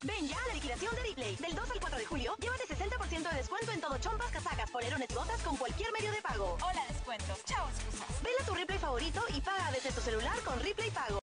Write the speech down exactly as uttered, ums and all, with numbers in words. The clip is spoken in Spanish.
Ven ya a la liquidación de Ripley. Del dos al cuatro de julio, llévate sesenta por ciento de descuento en todo chompas, casacas, polerones y botas con cualquier medio de pago. Hola descuentos, chao excusas. Ven a tu Ripley favorito y paga desde tu celular con Ripley Pago.